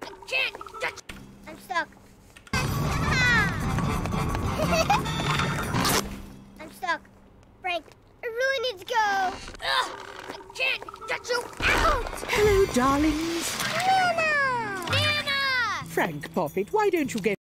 I can't get you. I'm stuck. I'm stuck. Frank, I really need to go. I can't get you out. Hello, darlings. Nana! Nana! Frank Poppet, why don't you get